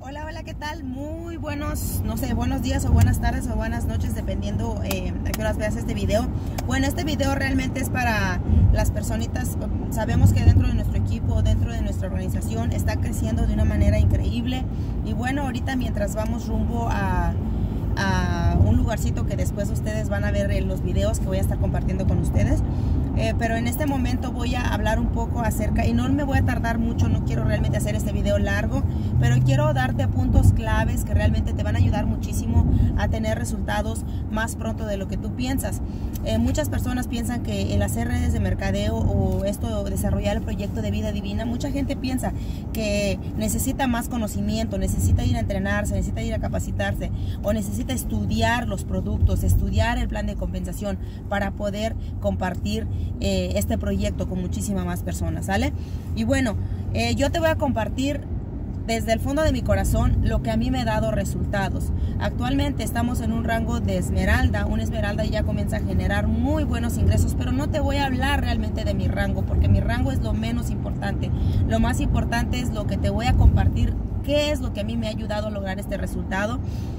Hola, hola, ¿qué tal? Muy buenos, no sé, buenos días o buenas tardes o buenas noches, dependiendo a qué horas veas este video. Bueno, este video realmente es para las personitas. Sabemos que dentro de nuestro equipo, dentro de nuestra organización, está creciendo de una manera increíble. Y bueno, ahorita mientras vamos rumbo a un lugarcito que después ustedes van a ver en los videos que voy a estar compartiendo con ustedes. Pero en este momento voy a hablar un poco acerca, y no me voy a tardar mucho, no quiero realmente hacer este video largo, pero quiero darte puntos claves que realmente te van a ayudar muchísimo a tener resultados más pronto de lo que tú piensas. Muchas personas piensan que el hacer redes de mercadeo o desarrollar el proyecto de vida divina, mucha gente piensa que necesita más conocimiento, necesita ir a entrenarse, necesita ir a capacitarse o necesita estudiar los productos, estudiar el plan de compensación para poder compartir este proyecto con muchísimas más personas, ¿sale? Y bueno, yo te voy a compartir desde el fondo de mi corazón lo que a mí me ha dado resultados. Actualmente estamos en un rango de esmeralda. Una esmeralda ya comienza a generar muy buenos ingresos, pero no te voy a hablar realmente de mi rango, porque mi rango es lo menos importante. Lo más importante es lo que te voy a compartir, qué es lo que a mí me ha ayudado a lograr este resultado.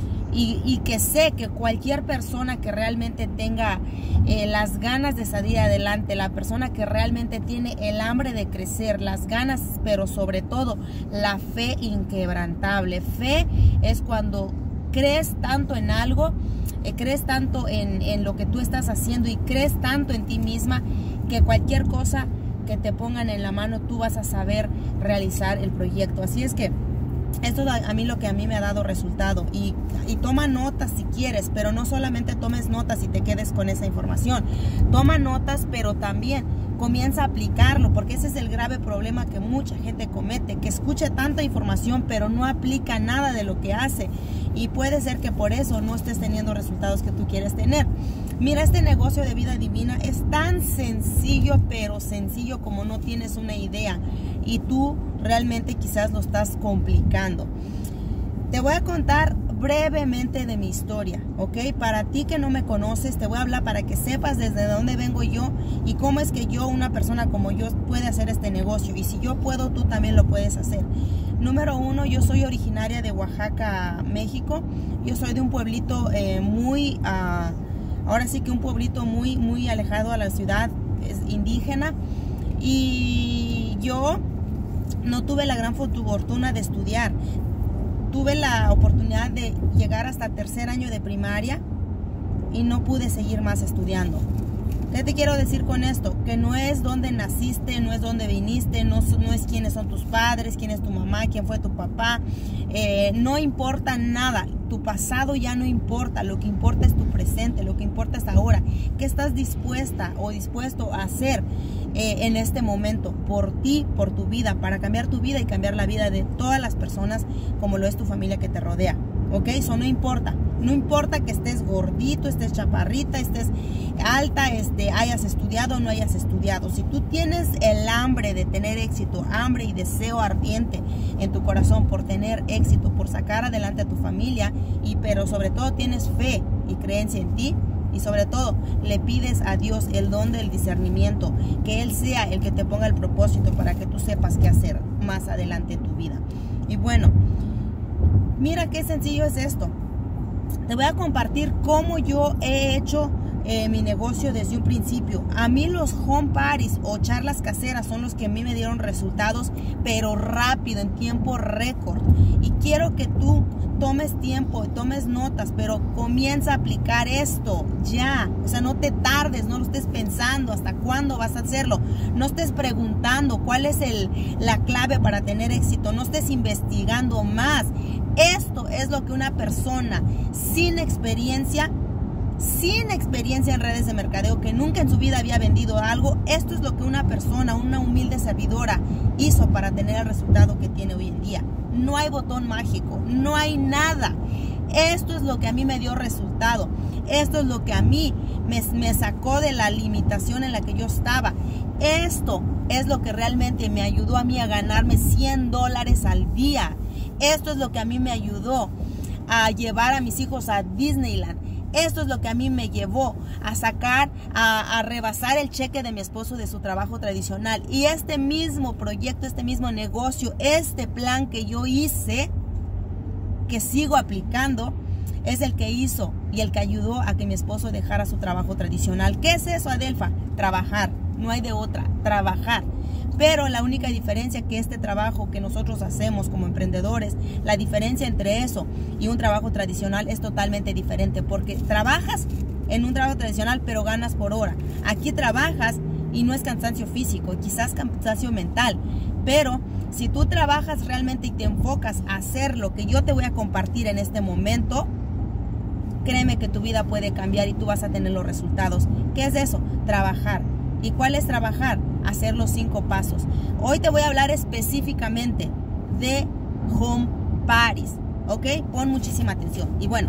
Y que sé que cualquier persona que realmente tenga las ganas de salir adelante, la persona que realmente tiene el hambre de crecer, las ganas, pero sobre todo la fe inquebrantable. Fe es cuando crees tanto en algo, crees tanto en lo que tú estás haciendo y crees tanto en ti misma que cualquier cosa que te pongan en la mano tú vas a saber realizar el proyecto. Así es que esto es a mí lo que a mí me ha dado resultado, y toma notas si quieres, pero no solamente tomes notas y te quedes con esa información. Toma notas, pero también comienza a aplicarlo, porque ese es el grave problema que mucha gente comete, que escucha tanta información pero no aplica nada de lo que hace, y puede ser que por eso no estés teniendo resultados que tú quieres tener. Mira, este negocio de vida divina es tan sencillo, pero sencillo como no tienes una idea, y tú realmente quizás lo estás complicando. Te voy a contar brevemente de mi historia, ¿ok? Para ti que no me conoces, te voy a hablar para que sepas desde dónde vengo yo y cómo es que yo, una persona como yo, puede hacer este negocio. Y si yo puedo, tú también lo puedes hacer. Número uno, yo soy originaria de Oaxaca, México. Yo soy de un pueblito ahora sí que un pueblito muy alejado a la ciudad, es indígena. Y yo no tuve la gran fortuna de estudiar. Tuve la oportunidad de llegar hasta tercer año de primaria y no pude seguir más estudiando. ¿Qué te quiero decir con esto? Que no es dónde naciste, no es dónde viniste, no es quiénes son tus padres, quién es tu mamá, quién fue tu papá. No importa nada. Tu pasado ya no importa. Lo que importa es tu presente, lo que importa es ahora. ¿Qué estás dispuesta o dispuesto a hacer en este momento por ti, por tu vida, para cambiar tu vida y cambiar la vida de todas las personas, como lo es tu familia que te rodea? ¿Ok? Eso no importa. No importa que estés gordito, estés chaparrita, estés alta, hayas estudiado o no hayas estudiado. Si tú tienes el hambre de tener éxito, hambre y deseo ardiente en tu corazón por tener éxito, por sacar adelante a tu familia, pero sobre todo tienes fe y creencia en ti, y sobre todo le pides a Dios el don del discernimiento, que Él sea el que te ponga el propósito para que tú sepas qué hacer más adelante en tu vida. Y bueno, mira qué sencillo es esto. Te voy a compartir cómo yo he hecho mi negocio desde un principio. A mí los home parties o charlas caseras son los que a mí me dieron resultados, pero rápido, en tiempo récord. Y quiero que tú tomes tiempo, tomes notas, pero comienza a aplicar esto ya. O sea, no te tardes, no lo estés pensando hasta cuándo vas a hacerlo. No estés preguntando cuál es la clave para tener éxito. No estés investigando más. Esto es lo que una persona sin experiencia en redes de mercadeo, que nunca en su vida había vendido algo, esto es lo que una persona, una humilde servidora, hizo para tener el resultado que tiene hoy en día. No hay botón mágico, no hay nada. Esto es lo que a mí me dio resultado. Esto es lo que a mí me sacó de la limitación en la que yo estaba. Esto es lo que realmente me ayudó a mí a ganarme $100 al día. Esto es lo que a mí me ayudó a llevar a mis hijos a Disneyland. Esto es lo que a mí me llevó a rebasar el cheque de mi esposo de su trabajo tradicional. Y este mismo proyecto, este mismo negocio, este plan que yo hice, que sigo aplicando es el que hizo y el que ayudó a que mi esposo dejara su trabajo tradicional. ¿Qué es eso, Adelfa? Trabajar, no hay de otra, trabajar. Pero la única diferencia que este trabajo que nosotros hacemos como emprendedores, la diferencia entre eso y un trabajo tradicional es totalmente diferente, porque trabajas en un trabajo tradicional pero ganas por hora. Aquí trabajas y no es cansancio físico, quizás cansancio mental, pero si tú trabajas realmente y te enfocas a hacer lo que yo te voy a compartir en este momento, créeme que tu vida puede cambiar y tú vas a tener los resultados. ¿Qué es eso? Trabajar. ¿Y cuál es trabajar? Hacer los 5 pasos. Hoy te voy a hablar específicamente de home parties, ¿ok? Pon muchísima atención. Y bueno,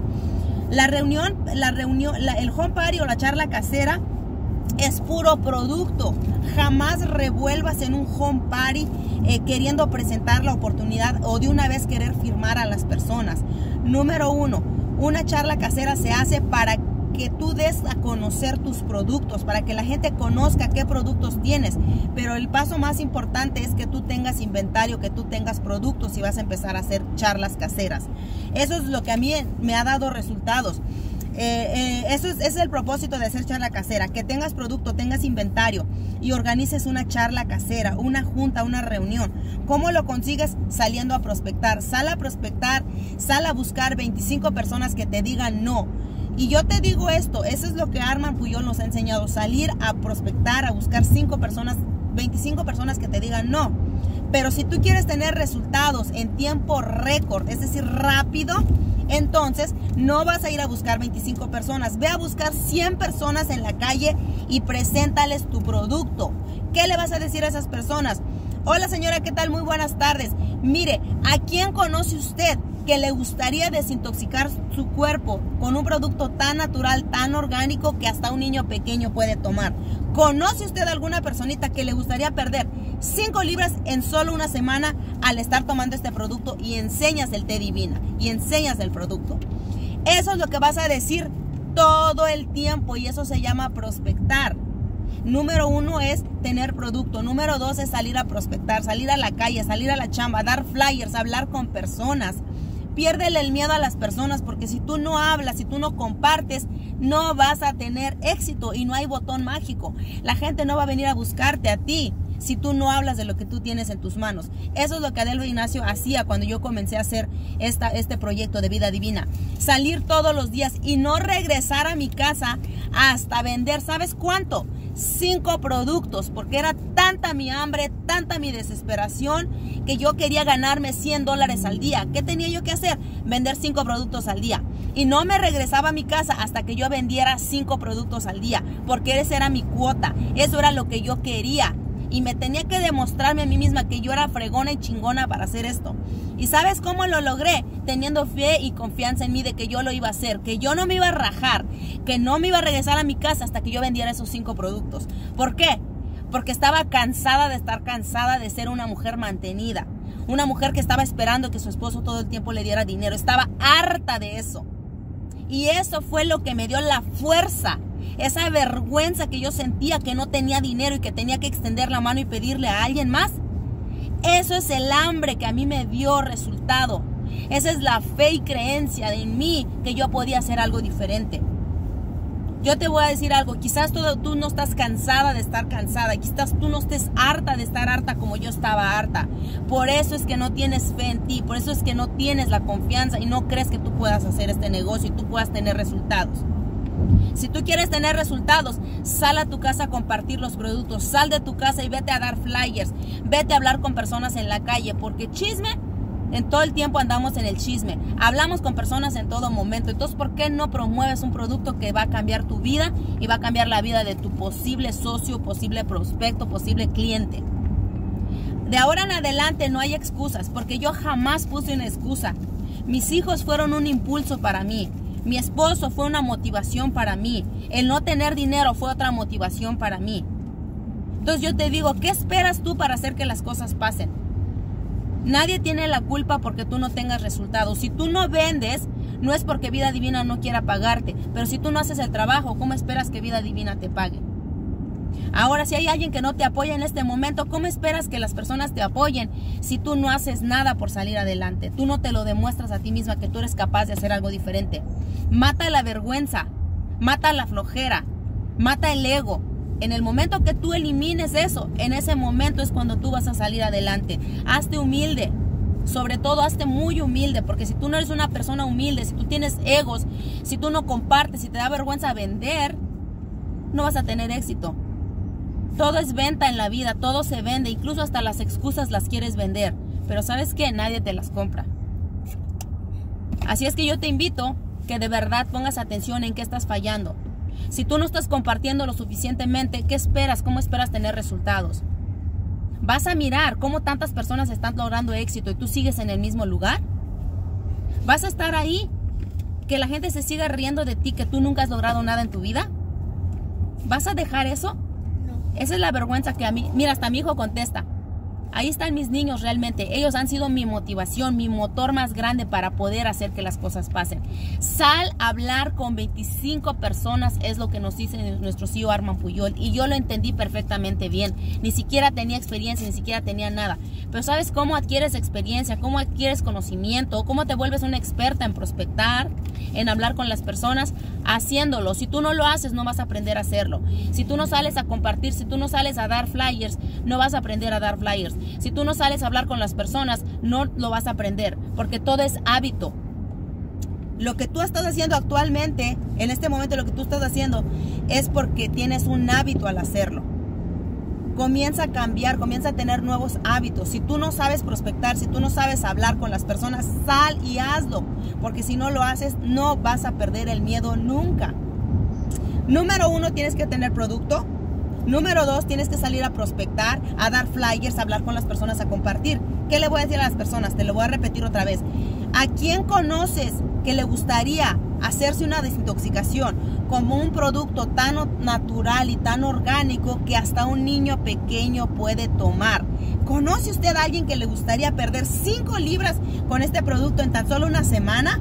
el home party o la charla casera es puro producto. Jamás revuelvas en un home party queriendo presentar la oportunidad o de una vez querer firmar a las personas. Número 1, una charla casera se hace para que tú des a conocer tus productos, para que la gente conozca qué productos tienes. Pero el paso más importante es que tú tengas inventario, que tú tengas productos y vas a empezar a hacer charlas caseras. Eso es lo que a mí me ha dado resultados. Ese es el propósito de hacer charla casera, que tengas producto, tengas inventario y organices una charla casera, una junta, una reunión. ¿Cómo lo consigues? Saliendo a prospectar. Sal a prospectar, sal a buscar 25 personas que te digan no. Y yo te digo esto, eso es lo que Armand Puyol nos ha enseñado, salir a prospectar, a buscar 5 personas, 25 personas que te digan no. Pero si tú quieres tener resultados en tiempo récord, es decir, rápido, entonces no vas a ir a buscar 25 personas, ve a buscar 100 personas en la calle y preséntales tu producto. ¿Qué le vas a decir a esas personas? Hola señora, ¿qué tal? Muy buenas tardes. Mire, ¿a quién conoce usted que le gustaría desintoxicar su cuerpo con un producto tan natural, tan orgánico que hasta un niño pequeño puede tomar? ¿Conoce usted alguna personita que le gustaría perder 5 libras en solo una semana al estar tomando este producto y enseñas el té divina y enseñas el producto? Eso es lo que vas a decir todo el tiempo y eso se llama prospectar. Número 1 es tener producto. Número 2 es salir a prospectar, salir a la calle, salir a la chamba, dar flyers, hablar con personas. Piérdele el miedo a las personas, porque si tú no hablas, si tú no compartes, no vas a tener éxito y no hay botón mágico. La gente no va a venir a buscarte a ti si tú no hablas de lo que tú tienes en tus manos. Eso es lo que Adelfa Ignacio hacía cuando yo comencé a hacer este proyecto de vida divina. Salir todos los días y no regresar a mi casa hasta vender, ¿sabes cuánto? 5 productos, porque era tanta mi hambre, tanta mi desesperación, que yo quería ganarme $100 al día. ¿Qué tenía yo que hacer? Vender 5 productos al día. Y no me regresaba a mi casa hasta que yo vendiera 5 productos al día, porque esa era mi cuota, eso era lo que yo quería. Y me tenía que demostrarme a mí misma que yo era fregona y chingona para hacer esto. ¿Y sabes cómo lo logré? Teniendo fe y confianza en mí de que yo lo iba a hacer, que yo no me iba a rajar, que no me iba a regresar a mi casa hasta que yo vendiera esos 5 productos. ¿Por qué? Porque estaba cansada de estar cansada de ser una mujer mantenida. Una mujer que estaba esperando que su esposo todo el tiempo le diera dinero. Estaba harta de eso. Y eso fue lo que me dio la fuerza. Esa vergüenza que yo sentía que no tenía dinero y que tenía que extender la mano y pedirle a alguien más. Eso es el hambre que a mí me dio resultado. Esa es la fe y creencia en mí que yo podía hacer algo diferente. Yo te voy a decir algo, quizás tú no estás cansada de estar cansada, quizás tú no estés harta de estar harta como yo estaba harta. Por eso es que no tienes fe en ti, por eso es que no tienes la confianza y no crees que tú puedas hacer este negocio y tú puedas tener resultados. Si tú quieres tener resultados, sal a tu casa a compartir los productos, sal de tu casa y vete a dar flyers, vete a hablar con personas en la calle, porque chisme, en todo el tiempo andamos en el chisme, hablamos con personas en todo momento. Entonces, ¿por qué no promueves un producto que va a cambiar tu vida y va a cambiar la vida de tu posible socio, posible prospecto, posible cliente? De ahora en adelante no hay excusas, porque yo jamás puse una excusa. Mis hijos fueron un impulso para mí. Mi esposo fue una motivación para mí. El no tener dinero fue otra motivación para mí. Entonces yo te digo, ¿qué esperas tú para hacer que las cosas pasen? Nadie tiene la culpa porque tú no tengas resultados. Si tú no vendes, no es porque Vida Divina no quiera pagarte. Pero si tú no haces el trabajo, ¿cómo esperas que Vida Divina te pague? Ahora, si hay alguien que no te apoya en este momento, ¿cómo esperas que las personas te apoyen si tú no haces nada por salir adelante? Tú no te lo demuestras a ti misma que tú eres capaz de hacer algo diferente. Mata la vergüenza, mata la flojera, mata el ego. En el momento que tú elimines eso, en ese momento es cuando tú vas a salir adelante. Hazte humilde. Sobre todo, hazte muy humilde, porque si tú no eres una persona humilde, si tú tienes egos, si tú no compartes, si te da vergüenza vender, no vas a tener éxito. Todo es venta en la vida, todo se vende, incluso hasta las excusas las quieres vender. Pero ¿sabes qué? Nadie te las compra. Así es que yo te invito que de verdad pongas atención en qué estás fallando. Si tú no estás compartiendo lo suficientemente, ¿qué esperas? ¿Cómo esperas tener resultados? ¿Vas a mirar cómo tantas personas están logrando éxito y tú sigues en el mismo lugar? ¿Vas a estar ahí? ¿Que la gente se siga riendo de ti, que tú nunca has logrado nada en tu vida? ¿Vas a dejar eso? No. Esa es la vergüenza que a mí... Mira, hasta mi hijo contesta. Ahí están mis niños realmente. Ellos han sido mi motivación, mi motor más grande para poder hacer que las cosas pasen. Sal a hablar con 25 personas, es lo que nos dice nuestro CEO Armand Puyol. Y yo lo entendí perfectamente bien. Ni siquiera tenía experiencia, ni siquiera tenía nada. Pero ¿sabes cómo adquieres experiencia? ¿Cómo adquieres conocimiento? ¿Cómo te vuelves una experta en prospectar, en hablar con las personas? Haciéndolo. Si tú no lo haces, no vas a aprender a hacerlo. Si tú no sales a compartir, si tú no sales a dar flyers, no vas a aprender a dar flyers. Si tú no sales a hablar con las personas, no lo vas a aprender, porque todo es hábito. Lo que tú estás haciendo actualmente, en este momento lo que tú estás haciendo, es porque tienes un hábito al hacerlo. Comienza a cambiar, comienza a tener nuevos hábitos. Si tú no sabes prospectar, si tú no sabes hablar con las personas, sal y hazlo, porque si no lo haces, no vas a perder el miedo nunca. Número 1, tienes que tener producto. Número 2, tienes que salir a prospectar, a dar flyers, a hablar con las personas, a compartir. ¿Qué le voy a decir a las personas? Te lo voy a repetir otra vez. ¿A quién conoces que le gustaría hacerse una desintoxicación como un producto tan natural y tan orgánico que hasta un niño pequeño puede tomar? ¿Conoce usted a alguien que le gustaría perder 5 libras con este producto en tan solo una semana?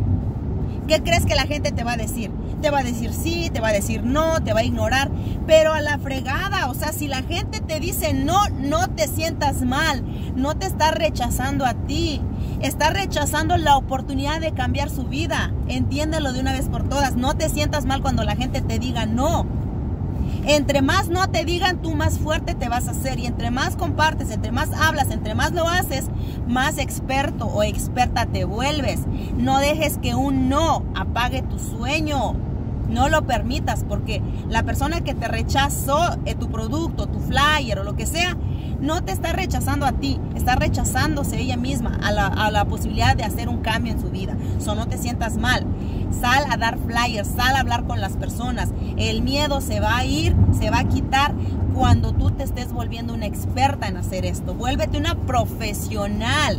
¿Qué crees que la gente te va a decir? Te va a decir sí, te va a decir no, te va a ignorar, pero a la fregada. O sea, si la gente te dice no, no te sientas mal, no te está rechazando a ti, está rechazando la oportunidad de cambiar su vida. Entiéndelo de una vez por todas, no te sientas mal cuando la gente te diga no. Entre más no te digan, tú más fuerte te vas a hacer, y entre más compartes, entre más hablas, entre más lo haces, más experto o experta te vuelves. No dejes que un no apague tu sueño. No lo permitas, porque la persona que te rechazó tu producto, tu flyer o lo que sea, no te está rechazando a ti, está rechazándose ella misma a la posibilidad de hacer un cambio en su vida. No te sientas mal. Sal a dar flyers, sal a hablar con las personas. El miedo se va a ir, se va a quitar cuando tú te estés volviendo una experta en hacer esto. Vuélvete una profesional.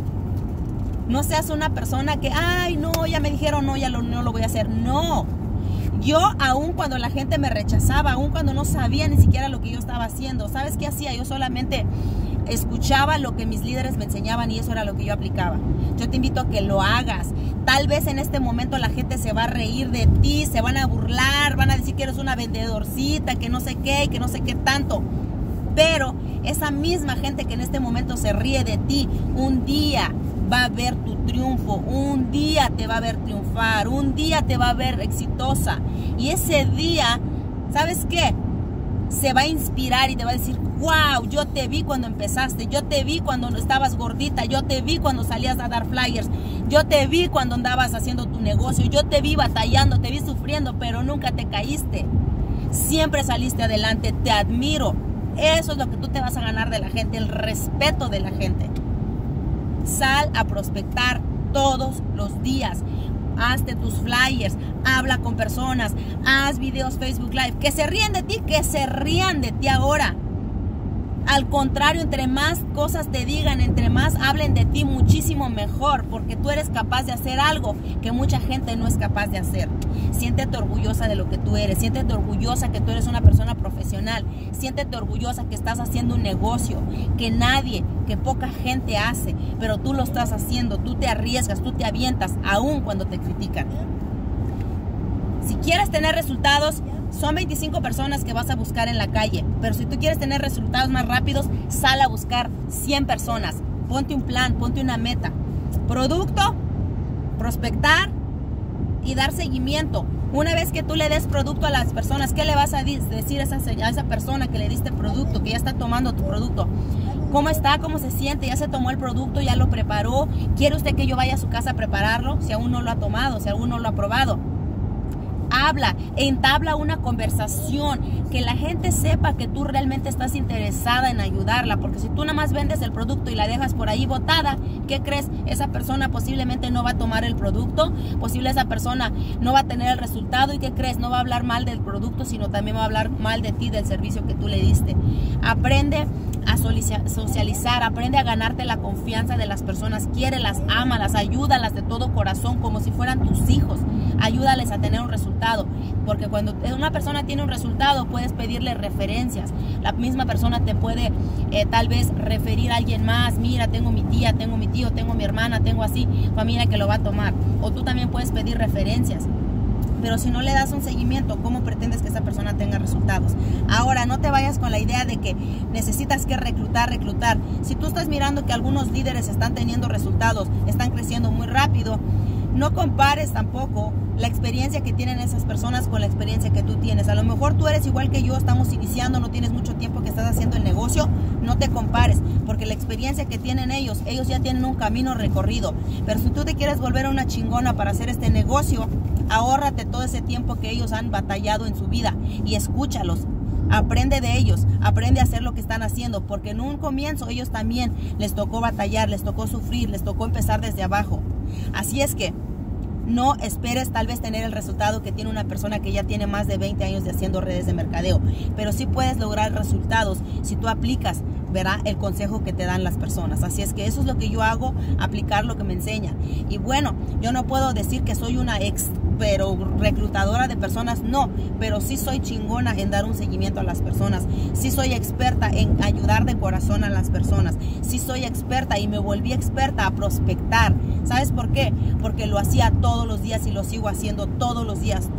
No seas una persona que, ay, no, ya me dijeron, no, no lo voy a hacer. No. Yo, aún cuando la gente me rechazaba, aún cuando no sabía ni siquiera lo que yo estaba haciendo, ¿sabes qué hacía? Yo solamente escuchaba lo que mis líderes me enseñaban y eso era lo que yo aplicaba. Yo te invito a que lo hagas. Tal vez en este momento la gente se va a reír de ti, se van a burlar, van a decir que eres una vendedorcita, que no sé qué, que no sé qué tanto. Pero esa misma gente que en este momento se ríe de ti, un día va a ver tu triunfo, un día te va a ver triunfar, un día te va a ver exitosa. Y ese día, ¿sabes qué? Se va a inspirar y te va a decir, wow, yo te vi cuando empezaste, yo te vi cuando estabas gordita, yo te vi cuando salías a dar flyers, yo te vi cuando andabas haciendo tu negocio, yo te vi batallando, te vi sufriendo, pero nunca te caíste. Siempre saliste adelante, te admiro. Eso es lo que tú te vas a ganar de la gente, el respeto de la gente. Sal a prospectar todos los días. Hazte tus flyers, habla con personas, haz videos Facebook Live. Que se rían de ti, que se rían de ti ahora. Al contrario, entre más cosas te digan, entre más hablen de ti, muchísimo mejor, porque tú eres capaz de hacer algo que mucha gente no es capaz de hacer. Siéntete orgullosa de lo que tú eres, siéntete orgullosa que tú eres una persona profesional, siéntete orgullosa que estás haciendo un negocio que poca gente hace, pero tú lo estás haciendo, tú te arriesgas, tú te avientas, aún cuando te critican. Si quieres tener resultados, Son 25 personas que vas a buscar en la calle, pero si tú quieres tener resultados más rápidos, sal a buscar 100 personas. Ponte un plan, ponte una meta. Producto, prospectar y dar seguimiento. Una vez que tú le des producto a las personas, ¿qué le vas a decir a esa persona que le diste producto, que ya está tomando tu producto? ¿Cómo está? ¿Cómo se siente? ¿Ya se tomó el producto? ¿Ya lo preparó? ¿Quiere usted que yo vaya a su casa a prepararlo? Si aún no lo ha tomado, si aún no lo ha probado. Habla, entabla una conversación, que la gente sepa que tú realmente estás interesada en ayudarla, porque si tú nada más vendes el producto y la dejas por ahí botada, ¿qué crees? Esa persona posiblemente no va a tomar el producto, esa persona no va a tener el resultado, y ¿qué crees? No va a hablar mal del producto, sino también va a hablar mal de ti, del servicio que tú le diste. Aprende a socializar, aprende a ganarte la confianza de las personas, quiérelas, ámalas, ayúdalas de todo corazón como si fueran tus hijos, ayúdales a tener un resultado, porque cuando una persona tiene un resultado puedes pedirle referencias, la misma persona te puede tal vez referir a alguien más, mira, tengo mi tía, tengo mi tío, tengo mi hermana, tengo así, familia que lo va a tomar, o tú también puedes pedir referencias. Pero si no le das un seguimiento, ¿cómo pretendes que esa persona tenga resultados? Ahora, no te vayas con la idea de que necesitas que reclutar. Si tú estás mirando que algunos líderes están teniendo resultados, están creciendo muy rápido, no compares tampoco la experiencia que tienen esas personas con la experiencia que tú tienes. A lo mejor tú eres igual que yo, estamos iniciando, no tienes mucho tiempo que estás haciendo el negocio, no te compares, porque la experiencia que tienen ellos ya tienen un camino recorrido. Pero si tú te quieres volver una chingona para hacer este negocio, ahórrate todo ese tiempo que ellos han batallado en su vida y escúchalos. Aprende de ellos, aprende a hacer lo que están haciendo, porque en un comienzo ellos también les tocó batallar, les tocó sufrir, les tocó empezar desde abajo. Así es que no esperes tal vez tener el resultado que tiene una persona que ya tiene más de 20 años de haciendo redes de mercadeo, pero sí puedes lograr resultados si tú aplicas, verá, el consejo que te dan las personas. Así es que eso es lo que yo hago, aplicar lo que me enseñan. Y bueno, yo no puedo decir que soy una pero reclutadora de personas, no, pero sí soy chingona en dar un seguimiento a las personas, sí soy experta en ayudar de corazón a las personas, sí soy experta y me volví experta a prospectar. ¿Sabes por qué? Porque lo hacía todos los días y lo sigo haciendo todos los días.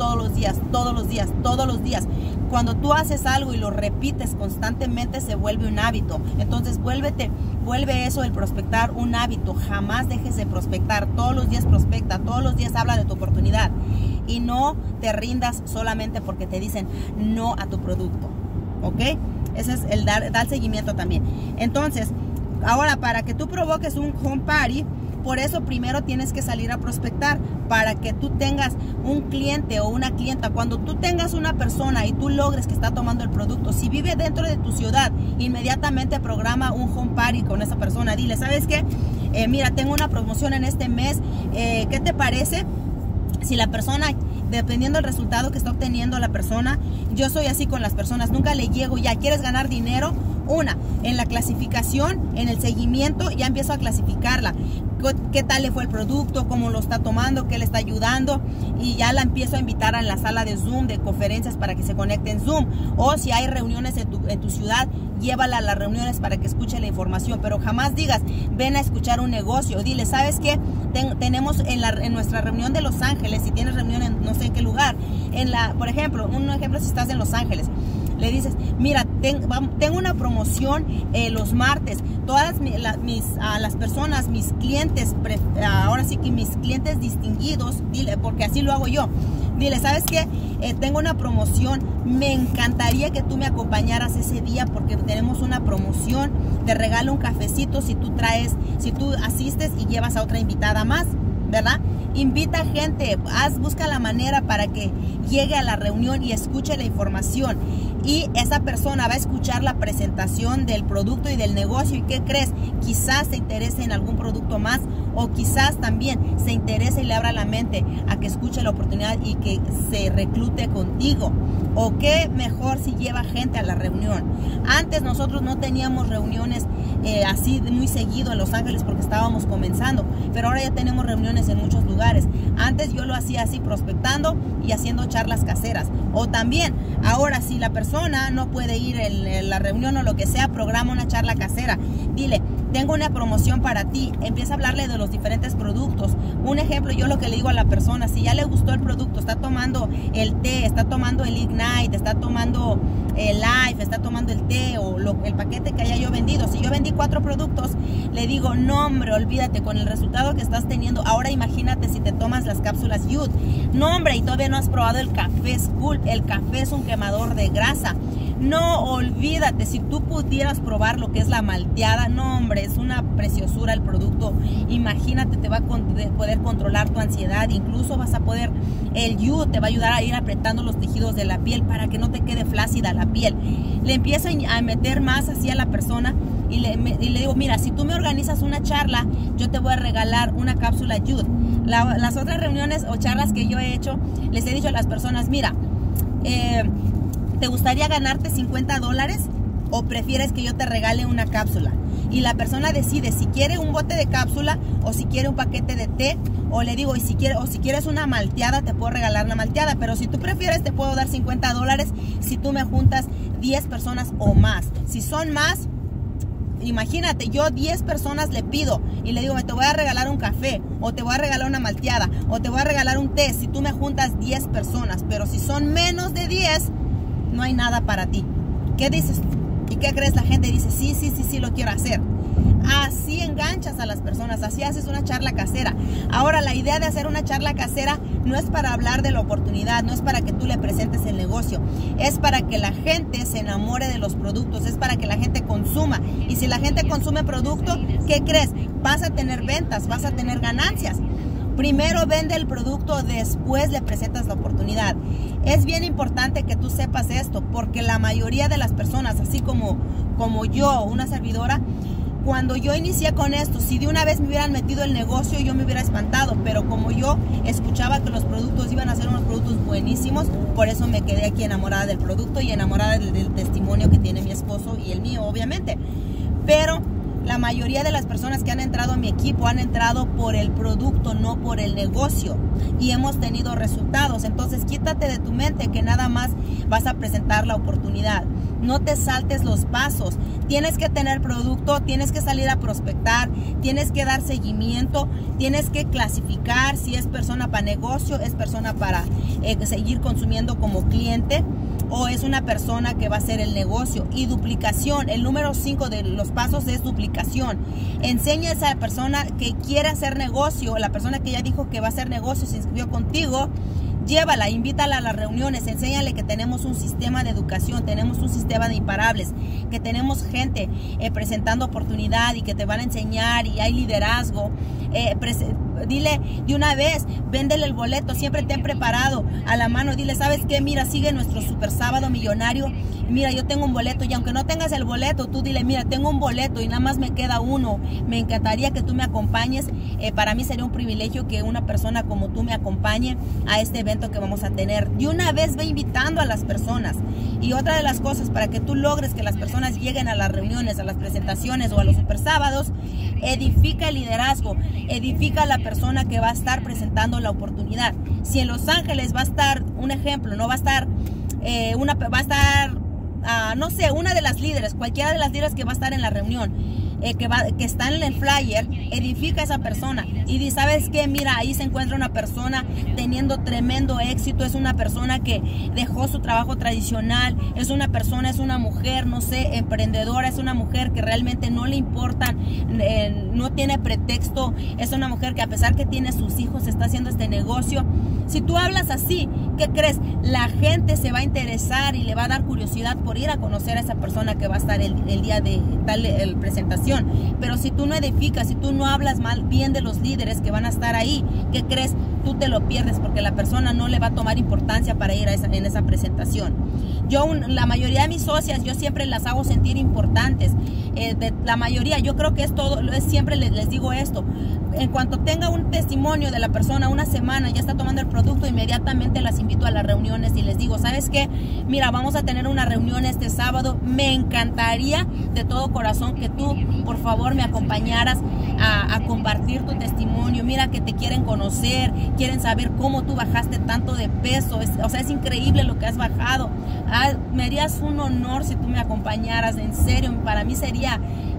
Cuando tú haces algo y lo repites constantemente, se vuelve un hábito. Entonces vuelve eso, el prospectar, un hábito. Jamás dejes de prospectar. Todos los días prospecta, todos los días habla de tu oportunidad. Y no te rindas solamente porque te dicen no a tu producto. ¿Ok? Ese es el dar seguimiento también. Entonces, ahora para que tú provoques un home party, por eso primero tienes que salir a prospectar, para que tú tengas un cliente o una clienta. Cuando tú tengas una persona y tú logres que está tomando el producto, si vive dentro de tu ciudad, inmediatamente programa un home party con esa persona. Dile, ¿sabes qué? Mira, tengo una promoción en este mes, ¿qué te parece? Si la persona, dependiendo del resultado que está obteniendo la persona, yo soy así con las personas, nunca le llego, ya quieres ganar dinero, en la clasificación, en el seguimiento, ya empiezo a clasificarla. ¿Qué tal le fue el producto? ¿Cómo lo está tomando? ¿Qué le está ayudando? Y ya la empiezo a invitar a la sala de Zoom, de conferencias, para que se conecte en Zoom. O si hay reuniones en tu ciudad, llévala a las reuniones para que escuche la información. Pero jamás digas, ven a escuchar un negocio. Dile, ¿sabes qué? Tenemos en nuestra reunión de Los Ángeles, si tienes reunión en no sé en qué lugar, por ejemplo, un ejemplo, si estás en Los Ángeles, le dices, mira, tengo una promoción los martes. Todas las personas, mis clientes, ahora sí que mis clientes distinguidos, dile, porque así lo hago yo. Dile, ¿sabes qué? Tengo una promoción. Me encantaría que tú me acompañaras ese día porque tenemos una promoción. Te regalo un cafecito si tú asistes y llevas a otra invitada más, ¿verdad? Invita gente, busca la manera para que llegue a la reunión y escuche la información. Y esa persona va a escuchar la presentación del producto y del negocio. ¿Y qué crees? Quizás se interese en algún producto más, o quizás también se interese y le abra la mente a que escuche la oportunidad y que se reclute contigo. O qué mejor si lleva gente a la reunión. Antes nosotros no teníamos reuniones así muy seguido en Los Ángeles porque estábamos comenzando, pero ahora ya tenemos reuniones en muchos lugares. Antes yo lo hacía así, prospectando y haciendo charlas caseras. O también, ahora si la persona no puede ir en la reunión o lo que sea, programa una charla casera. Dile, tengo una promoción para ti. Empieza a hablarle de los diferentes productos. Un ejemplo, yo lo que le digo a la persona, si ya le gustó el producto, está tomando el té, está tomando el Ignite, está tomando el Life, está tomando el té o el paquete que haya yo vendido. Si yo vendí 4 productos, le digo, no hombre, olvídate, con el resultado que estás teniendo, ahora imagínate si te tomas las cápsulas Youth. No hombre, y todavía no has probado el café Sculpt. El café es un quemador de grasa. No, olvídate, si tú pudieras probar lo que es la malteada, no hombre, es una preciosura el producto. Imagínate, te va a poder controlar tu ansiedad, incluso vas a poder, el Youth te va a ayudar a ir apretando los tejidos de la piel para que no te quede flácida la piel. Le empiezo a meter más así a la persona y le digo, mira, si tú me organizas una charla, yo te voy a regalar una cápsula Youth. Las otras reuniones o charlas que yo he hecho, les he dicho a las personas, mira, ¿te gustaría ganarte $50 o prefieres que yo te regale una cápsula? Y la persona decide si quiere un bote de cápsula o si quiere un paquete de té, o le digo, y si quieres una malteada, te puedo regalar una malteada, pero si tú prefieres te puedo dar $50 si tú me juntas 10 personas o más. Si son más, imagínate, yo 10 personas le pido y le digo, te voy a regalar un café, o te voy a regalar una malteada, o te voy a regalar un té si tú me juntas 10 personas, pero si son menos de 10, no hay nada para ti. ¿Qué dices? ¿Y qué crees? La gente dice, sí, lo quiero hacer. Así enganchas a las personas, así haces una charla casera. Ahora, la idea de hacer una charla casera no es para hablar de la oportunidad, no es para que tú le presentes el negocio, es para que la gente se enamore de los productos, es para que la gente consuma. Y si la gente consume producto, ¿qué crees? Vas a tener ventas, vas a tener ganancias. Primero vende el producto, después le presentas la oportunidad. Es bien importante que tú sepas esto, porque la mayoría de las personas, así como yo, una servidora, cuando yo inicié con esto, si de una vez me hubieran metido el negocio, yo me hubiera espantado, pero como yo escuchaba que los productos iban a ser unos productos buenísimos, por eso me quedé aquí enamorada del producto y enamorada del testimonio que tiene mi esposo y el mío, obviamente. Pero la mayoría de las personas que han entrado a mi equipo han entrado por el producto, no por el negocio, y hemos tenido resultados. Entonces quítate de tu mente que nada más vas a presentar la oportunidad. No te saltes los pasos. Tienes que tener producto, tienes que salir a prospectar, tienes que dar seguimiento, tienes que clasificar si es persona para negocio, es persona para seguir consumiendo como cliente, o es una persona que va a hacer el negocio. Y duplicación, el número 5 de los pasos es duplicación. Enseña a esa persona que quiere hacer negocio, la persona que ya dijo que va a hacer negocio, se inscribió contigo, llévala, invítala a las reuniones, enséñale que tenemos un sistema de educación, tenemos un sistema de imparables, que tenemos gente presentando oportunidad y que te van a enseñar y hay liderazgo. Dile de una vez, véndele el boleto, siempre ten preparado a la mano. Dile, ¿sabes qué? Mira, sigue nuestro super sábado millonario. Mira, yo tengo un boleto y aunque no tengas el boleto, tú dile, mira, tengo un boleto y nada más me queda uno. Me encantaría que tú me acompañes. Para mí sería un privilegio que una persona como tú me acompañe a este evento que vamos a tener. De una vez ve invitando a las personas. Y otra de las cosas para que tú logres que las personas lleguen a las reuniones, a las presentaciones o a los super sábados, edifica el liderazgo, edifica a la persona que va a estar presentando la oportunidad. Si en Los Ángeles va a estar, un ejemplo, no va a estar, no sé, una de las líderes, cualquiera de las líderes que va a estar en la reunión, que está en el flyer, edifica a esa persona y dice, ¿sabes qué? Mira, ahí se encuentra una persona teniendo tremendo éxito, es una persona que dejó su trabajo tradicional, es una persona, es una mujer, no sé, emprendedora, es una mujer que realmente no le importa, no tiene pretexto, es una mujer que a pesar que tiene sus hijos, está haciendo este negocio. Si tú hablas así, ¿qué crees? La gente se va a interesar y le va a dar curiosidad por ir a conocer a esa persona que va a estar el día de tal presentación. Pero si tú no edificas, si tú no hablas bien de los líderes que van a estar ahí, ¿qué crees? Tú te lo pierdes porque la persona no le va a tomar importancia para ir en esa presentación. La mayoría de mis socias, yo siempre las hago sentir importantes. La mayoría, yo creo que es todo, siempre les digo esto. En cuanto tenga un testimonio de la persona, una semana ya está tomando el producto, inmediatamente las invito a las reuniones y les digo, ¿sabes qué? Mira, vamos a tener una reunión este sábado. Me encantaría de todo corazón que tú, por favor, me acompañaras a compartir tu testimonio. Mira que te quieren conocer, quieren saber cómo tú bajaste tanto de peso. Es increíble lo que has bajado. Me harías un honor si tú me acompañaras, en serio, para mí sería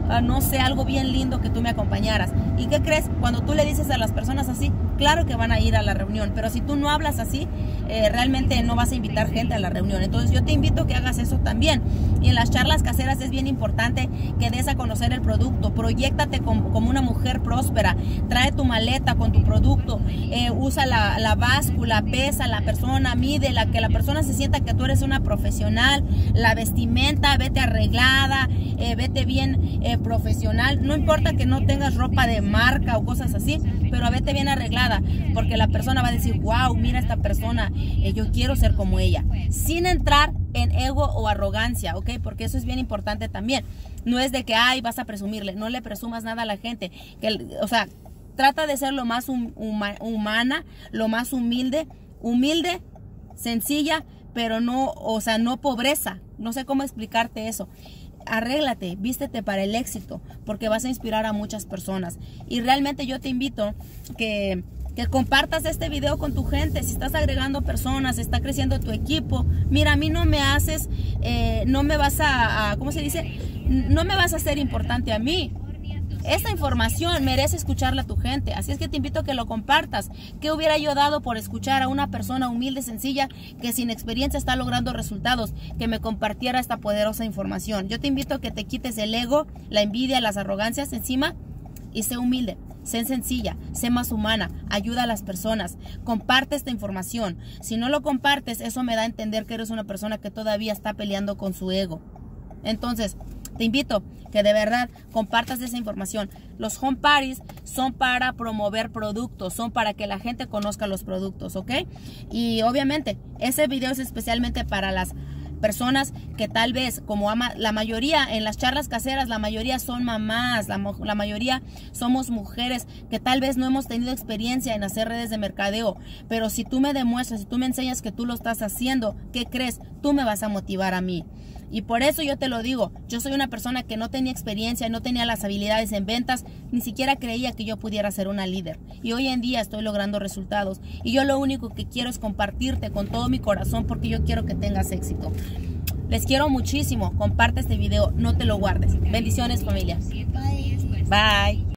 no sé, algo bien lindo que tú me acompañaras. ¿Y qué crees? Cuando tú le dices a las personas así, claro que van a ir a la reunión, pero si tú no hablas así, realmente no vas a invitar gente a la reunión. Entonces yo te invito a que hagas eso también. Y en las charlas caseras es bien importante que des a conocer el producto. Proyéctate como una mujer próspera. Trae tu maleta con tu producto, usa la báscula, pesa a la persona, mídela, que la persona se sienta que tú eres una profesional. La vestimenta, vete arreglada, vete bien profesional. No importa que no tengas ropa de marca o cosas así, pero vete bien arreglada, porque la persona va a decir, wow, mira esta persona, yo quiero ser como ella, sin entrar en ego o arrogancia, ¿ok? Porque eso es bien importante también. No es de que, ay, vas a presumirle, no le presumas nada a la gente, o sea, trata de ser lo más humana, lo más humilde, sencilla, pero no, o sea, no pobreza. No sé cómo explicarte eso. Arréglate, vístete para el éxito, porque vas a inspirar a muchas personas. Y realmente yo te invito que compartas este video con tu gente. Si estás agregando personas, está creciendo tu equipo. Mira, a mí no me haces, no me vas ¿cómo se dice? No me vas a hacer importante a mí. Esta información merece escucharla a tu gente, así es que te invito a que lo compartas. ¿Qué hubiera yo dado por escuchar a una persona humilde, sencilla, que sin experiencia está logrando resultados, que me compartiera esta poderosa información? Yo te invito a que te quites el ego, la envidia, las arrogancias encima y sé humilde, sé sencilla, sé más humana, ayuda a las personas, comparte esta información. Si no lo compartes, eso me da a entender que eres una persona que todavía está peleando con su ego. Entonces, te invito que de verdad compartas esa información. Los home parties son para promover productos, son para que la gente conozca los productos, ¿ok? Y obviamente ese video es especialmente para las personas que tal vez, como la mayoría en las charlas caseras, la mayoría son mamás, la mayoría somos mujeres que tal vez no hemos tenido experiencia en hacer redes de mercadeo, pero si tú me demuestras, si tú me enseñas que tú lo estás haciendo, ¿qué crees? Tú me vas a motivar a mí. Y por eso yo te lo digo, yo soy una persona que no tenía experiencia, no tenía las habilidades en ventas, ni siquiera creía que yo pudiera ser una líder. Y hoy en día estoy logrando resultados. Y yo lo único que quiero es compartirte con todo mi corazón, porque yo quiero que tengas éxito. Les quiero muchísimo. Comparte este video, no te lo guardes. Bendiciones, familia. Bye.